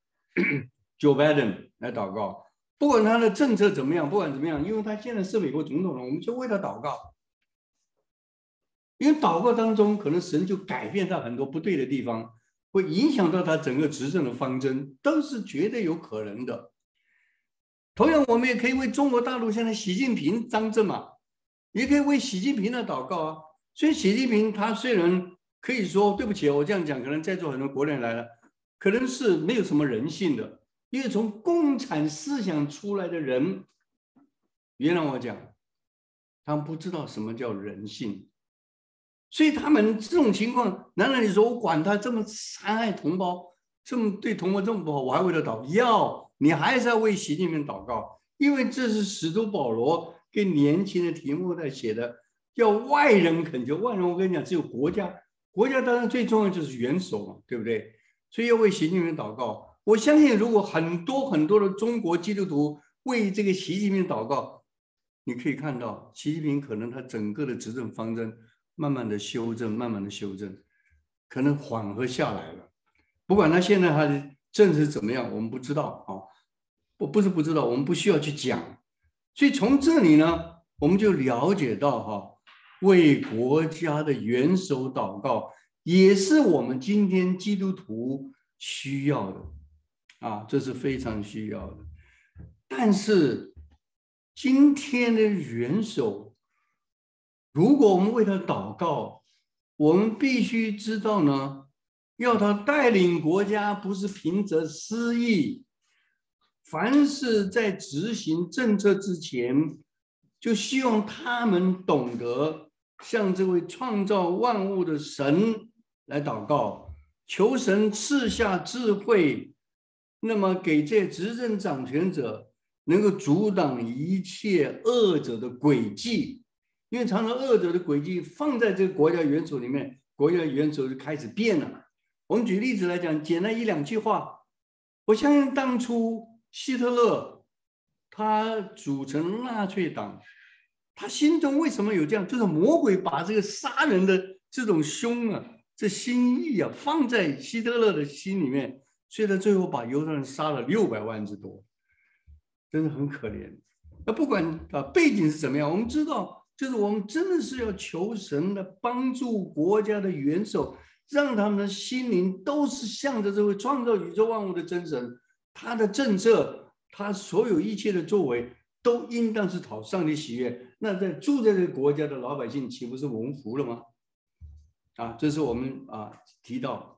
Speaker 3: Joe Biden 来祷告，不管他的政策怎么样，不管怎么样，因为他现在是美国总统了，我们就为他祷告。因为祷告当中，可能神就改变他很多不对的地方，会影响到他整个执政的方针，都是绝对有可能的。同样，我们也可以为中国大陆现在习近平当政嘛，也可以为习近平的祷告啊。所以习近平他虽然可以说对不起，我这样讲，可能在座很多国人来了，可能是没有什么人性的，因为从共产思想出来的人，原谅我讲，他们不知道什么叫人性。所以他们这种情况，难道你说我管他这么残害同胞，这么对同胞这么不好，我还为他祷告？你还是要为习近平祷告，因为这是使徒保罗给年轻的提摩太写的，叫外人恳求。外人我跟你讲，只有国家，国家当然最重要就是元首嘛，对不对？所以要为习近平祷告。我相信，如果很多的中国基督徒为这个习近平祷告，你可以看到习近平可能他整个的执政方针慢慢的修正，可能缓和下来了。不管他现在他的政治怎么样，我们不知道啊，不是不知道，我们不需要去讲。所以从这里呢，我们就了解到为国家的元首祷告，也是我们今天基督徒需要的啊，这是非常需要的。但是今天的元首，如果我们为他祷告，我们必须知道呢，要他带领国家，不是凭着私意。凡是在执行政策之前，就希望他们懂得向这位创造万物的神来祷告，求神赐下智慧，那么给这执政掌权者能够阻挡一切恶者的诡计。因为常常恶者的诡计放在这个国家元首里面，国家元首就开始变了。我们举例子来讲，简单一两句话，我相信当初希特勒他组成纳粹党，他心中为什么有这样，就是魔鬼把这个杀人的这种凶啊，这心意啊，放在希特勒的心里面，所以他最后把犹太人杀了600万之多，真的很可怜。那不管背景是怎么样，我们知道，就是我们真的是要求神的帮助国家的元首，让他们的心灵都是向着这位创造宇宙万物的真神，他的政策，他所有一切的作为，都应当是讨上帝喜悦。那在住在这个国家的老百姓，岂不是蒙福了吗？这是我们提到。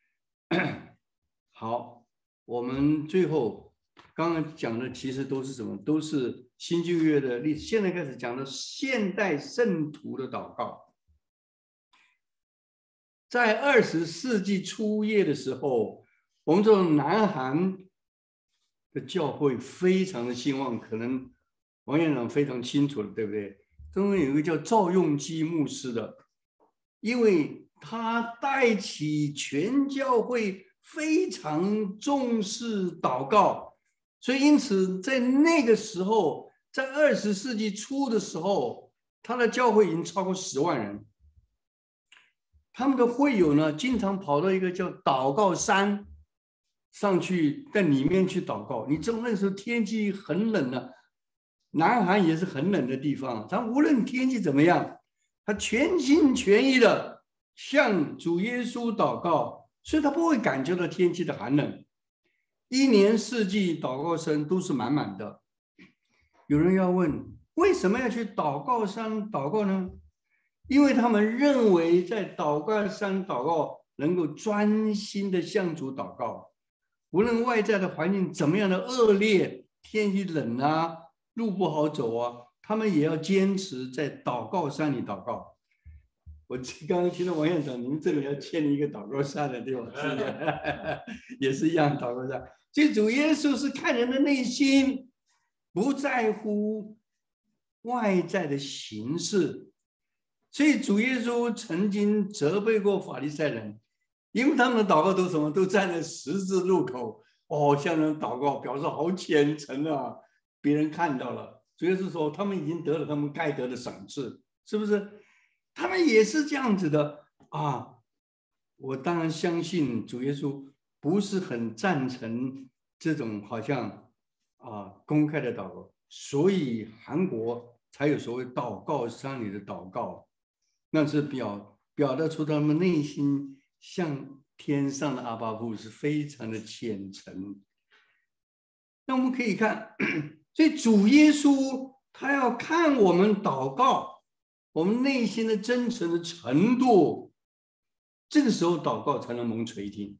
Speaker 3: 好，我们最后刚刚讲的其实都是什么？都是新旧约的历史。现在开始讲的现代圣徒的祷告。在20世纪初叶的时候，我们这种南韩的教会非常的兴旺，可能王院长非常清楚了，对不对？ 中间有一个叫赵用基牧师的，因为他带起全教会非常重视祷告，所以因此在那个时候，在20世纪初的时候，他的教会已经超过10万人。他们的会友呢，经常跑到一个叫祷告山上去，在里面去祷告。你知道那时候天气很冷啊，南韩也是很冷的地方，他无论天气怎么样，他全心全意的向主耶稣祷告，所以他不会感觉到天气的寒冷。1年4季祷告声都是满满的。有人要问，为什么要去祷告山祷告呢？因为他们认为在祷告山祷告能够专心的向主祷告，无论外在的环境怎么样的恶劣，天气冷啊，路不好走啊，他们也要坚持在祷告山里祷告。我刚刚听到王院长，您这里要建立一个祷告山的地方，也是一样祷告山。所以主耶稣是看人的内心，不在乎外在的形式。所以主耶稣曾经责备过法利赛人，因为他们的祷告都什么，都站在十字路口，向人祷告，表示好虔诚啊，别人看到了。主耶稣说，他们已经得了他们该得的赏赐，是不是？他们也是这样子的啊。我当然相信主耶稣不是很赞成这种好像公开的祷告，所以韩国才有所谓祷告山里的祷告。那是表达出他们内心向天上的阿爸父是非常的虔诚。那我们可以看，所以主耶稣他要看我们祷告，我们内心的真诚的程度，这个时候祷告才能蒙垂听。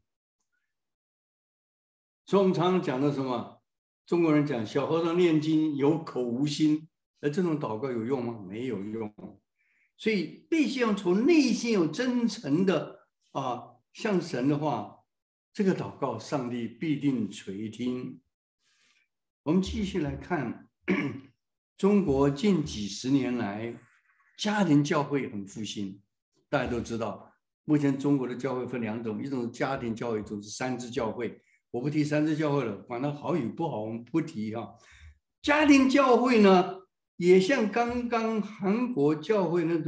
Speaker 3: 所以我们常常讲的什么？中国人讲小和尚念经有口无心，而这种祷告有用吗？没有用。所以必须要从内心有真诚的向神的话，这个祷告上帝必定垂听。我们继续来看，中国近几十年来家庭教会很复兴。大家都知道，目前中国的教会分2种，一种是家庭教会，一种是三支教会。我不提三支教会了，反正好与不好我们不提家庭教会呢，也像刚刚韩国教会那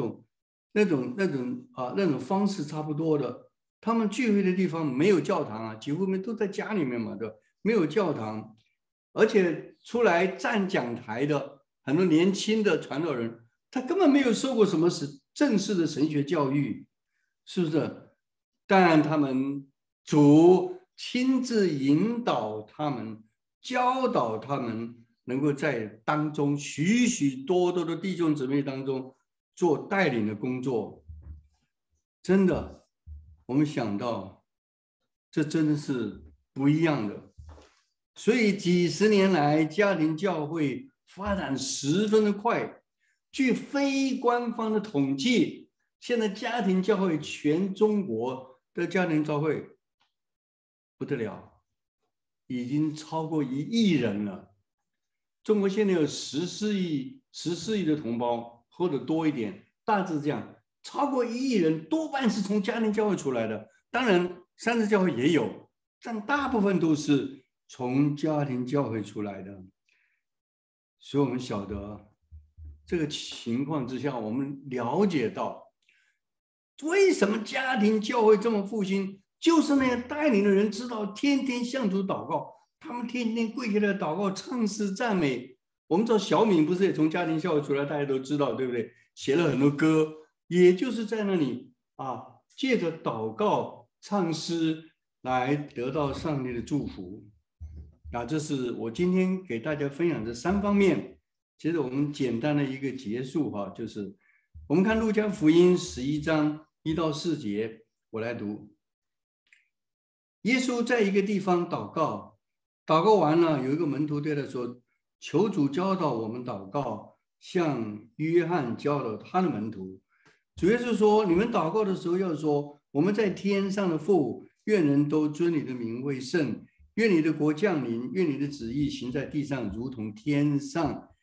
Speaker 3: 种方式差不多的。他们聚会的地方没有教堂几乎都在家里面嘛，对吧？没有教堂，而且出来站讲台的很多年轻的传道人，他根本没有受过什么正式的神学教育，是不是？当然，他们主亲自引导他们，教导他们，能够在当中许许多多的弟兄姊妹当中做带领的工作。真的，我们想到这真的是不一样的。所以几十年来家庭教会发展十分的快。据非官方的统计，现在家庭教会全中国的家庭教会不得了，已经超过1亿人了。中国现在有14亿的同胞，或者多一点，大致这样，超过1亿人多半是从家庭教会出来的。当然三支教会也有，但大部分都是从家庭教会出来的。所以我们晓得这个情况之下，我们了解到为什么家庭教会这么复兴，就是那些带领的人知道天天向主祷告，他们天天跪下来祷告，唱诗赞美。我们知道小敏不是也从家庭教会出来，大家都知道，对不对？写了很多歌，也就是在那里借着祷告唱诗来得到上帝的祝福。这是我今天给大家分享这3方面。接着我们简单的一个结束就是我们看路加福音11章1到4节，我来读。耶稣在一个地方祷告，祷告完了，有一个门徒对他说：“求主教导我们祷告，像约翰教导他的门徒。”主耶稣说：“你们祷告的时候要说，我们在天上的父，愿人都尊你的名为圣，愿你的国降临，愿你的旨意行在地上，如同天上。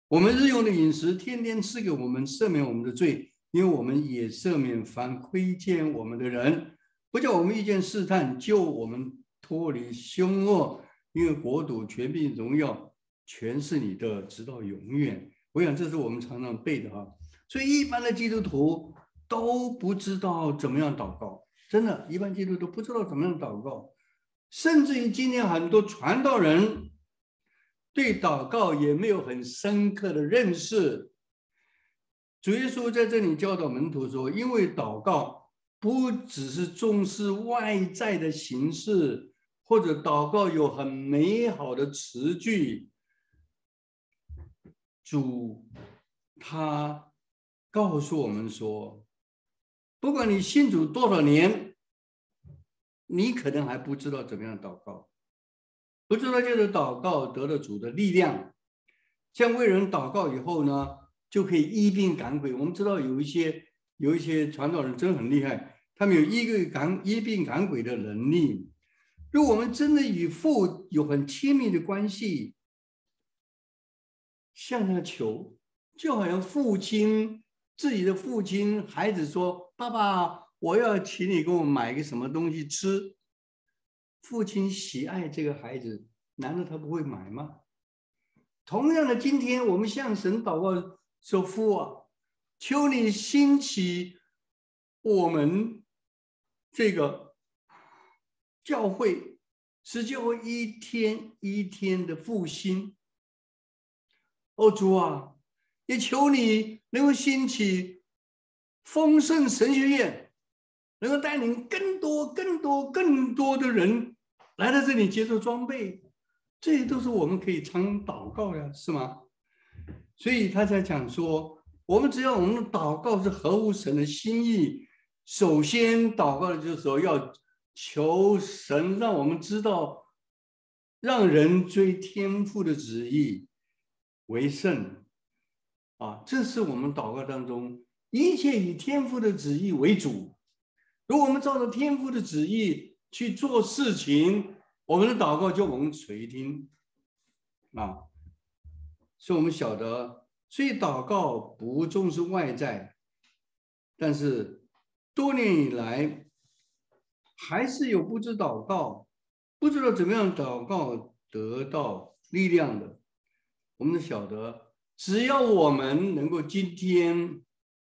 Speaker 3: 我们日用的饮食，天天赐给我们，赦免我们的罪，因为我们也赦免凡亏欠我们的人，不叫我们遇见试探，救我们脱离凶恶。因为国度、权柄、荣耀，全是你的，直到永远。我想这是我们常常背的哈。所以一般的基督徒都不知道怎么样祷告，真的，一般基督徒不知道怎么样祷告，甚至于今天很多传道人对祷告也没有很深刻的认识。主耶稣在这里教导门徒说，因为祷告不只是重视外在的形式，或者祷告有很美好的词句，主他告诉我们说，不管你信主多少年，你可能还不知道怎么样祷告，不知道就是祷告得了主的力量，像为人祷告以后呢，就可以医病赶鬼。我们知道有一些传道人真的很厉害，他们有医病赶鬼的能力。如果我们真的与父有很亲密的关系，向他求，就好像自己的父亲，孩子说：“爸爸，我要请你给我买个什么东西吃。”父亲喜爱这个孩子，难道他不会买吗？同样的，今天我们向神祷告说：“父啊，求你兴起我们这个教会，使教会一天一天的复兴。哦，主啊，也求你能够兴起丰盛神学院，能够带领更多的人来到这里接受装备。这些都是我们可以常祷告的，是吗？所以他才讲说，我们只要我们的祷告是合乎神的心意，首先祷告的就是说要求神让我们知道，让人追天父的旨意为圣啊！这是我们祷告当中一切以天父的旨意为主。如果我们照着天父的旨意去做事情，我们的祷告就蒙垂听啊！所以我们晓得，所以祷告不重视外在，但是多年以来还是有不知祷告，不知道怎么样祷告得到力量的。我们晓得，只要我们能够今天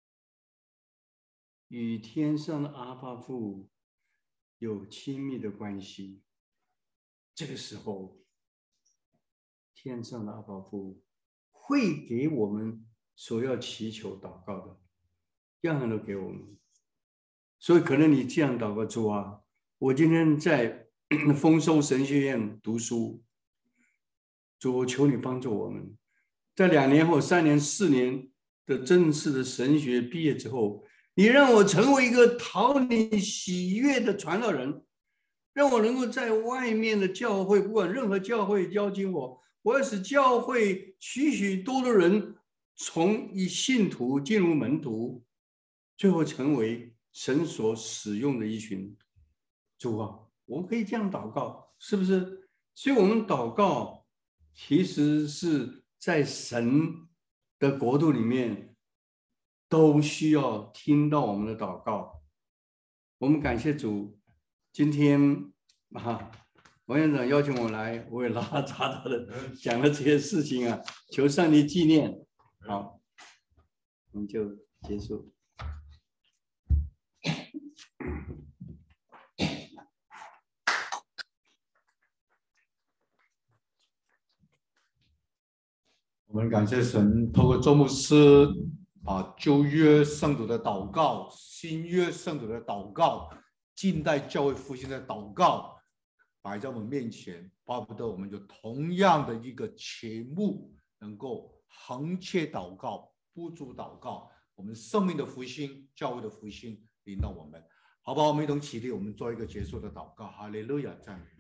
Speaker 3: 与天上的阿爸父有亲密的关系，这个时候天上的阿爸父会给我们所要祈求祷告的，样样都给我们。所以可能你这样祷告：主啊，我今天在丰收神学院读书，主，我求你帮助我们，在2年后、3年、4年的正式的神学毕业之后，你让我成为一个讨你喜悦的传道人，让我能够在外面的教会，不管任何教会邀请我，我要使教会许多的人从一信徒进入门徒，最后成为神所使用的一群。主啊，我们可以这样祷告，是不是？所以我们祷告其实是在神的国度里面都需要听到我们的祷告。我们感谢主，今天王院长邀请我来，我也拉拉杂杂的讲了这些事情啊，求上帝纪念。好，我们就结束。
Speaker 2: 我们感谢神，透过周牧师旧约圣徒的祷告，新约圣徒的祷告，近代教会复兴的祷告，摆在我们面前，巴不得我们有同样的一个切目，能够横切祷告，不住祷告，我们生命的复兴，教会的复兴领导我们，好不好？我们一同起立，我们做一个结束的祷告。哈利路亚，赞美。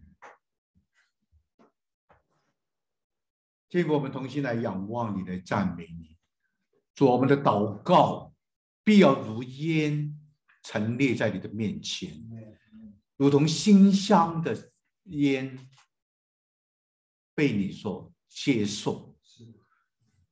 Speaker 2: 天父，我们同心来仰望你，来赞美你。主，我们的祷告必要如烟陈列在你的面前，如同馨香的烟被你所接受。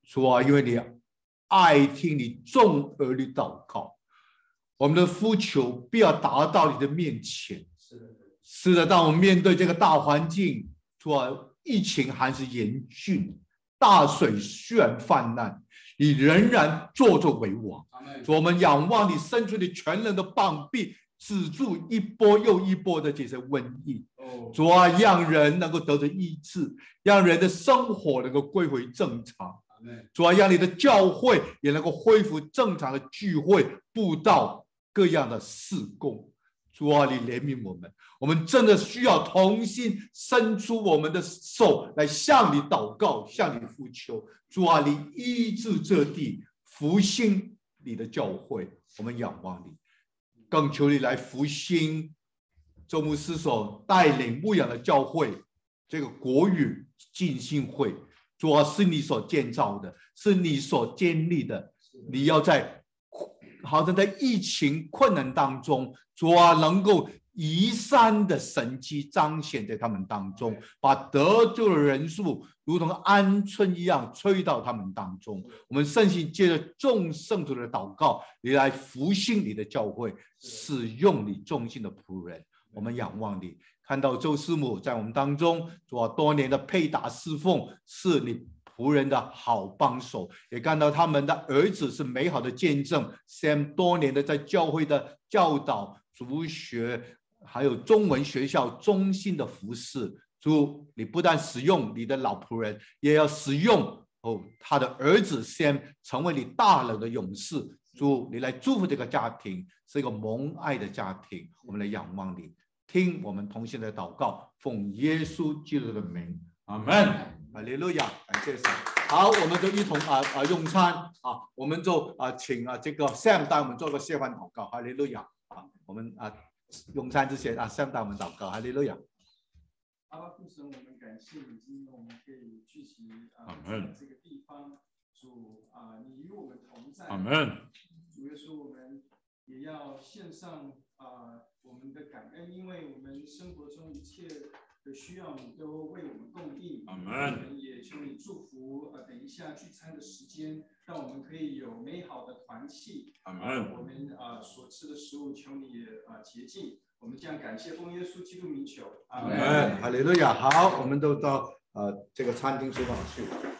Speaker 2: 主啊，因为你爱听你众儿女祷告，我们的呼求必要达到你的面前。是的，当我们面对这个大环境，主啊，疫情还是严峻，大水虽然泛滥，你仍然坐着为王。主，我们仰望你伸出你全能的膀臂，止住一波又一波的这些瘟疫。主啊，让人能够得到医治，让人的生活能够归回正常。主啊，让你的教会也能够恢复正常的聚会、布道、各样的事工。主啊，你怜悯我们，我们真的需要同心伸出我们的手来向你祷告，向你呼求。主啊，你医治这地，复兴你的教会，我们仰望你，更求你来复兴周牧师所带领牧养的教会，这个国语浸信会。主啊，是你所建造的，是你所建立的。你要在好像在疫情困难当中，主啊，能够移山的神迹彰显在他们当中，把得救的人数如同鹌鹑一样吹到他们当中。我们圣心借着众圣徒的祷告，你来复兴你的教会，使用你忠心的仆人。我们仰望你，看到周师母在我们当中，主啊，多年的配搭侍奉，是你仆人的好帮手，也看到他们的儿子是美好的见证。Sam 多年的在教会的教导、主学，还有中文学校中心的服侍。主，你不但使用你的老仆人，也要使用他的儿子 Sam 成为你大能的勇士。主，你来祝福这个家庭，是一个蒙爱的家庭。我们来仰望你，听我们同心的祷告，奉耶稣基督的名，阿门。哈利路亚，感谢神。好，我们就一同用餐啊，我们就请这个 Sam 带我们做个谢饭祷告。哈利路亚啊，我们用餐之前Sam 带我们祷告。哈利路亚。
Speaker 3: 阿爸父神，我们感谢你，今天我们可以聚集
Speaker 1: 在
Speaker 3: 这个地方。主你与我们同在。
Speaker 1: 阿门。
Speaker 3: 主耶稣，我们也要献上我们的感恩，因为我们生活中一切的需要你都为我们供应。
Speaker 1: 阿门。
Speaker 3: 我们也求你祝福等一下聚餐的时间，让我们可以有美好的团契。
Speaker 1: 阿门。
Speaker 3: 我们所吃的食物，求你也洁净。我们这样感谢奉耶稣基督名求。阿门。
Speaker 2: 哈利路亚。好，我们都到这个餐厅吃饭去。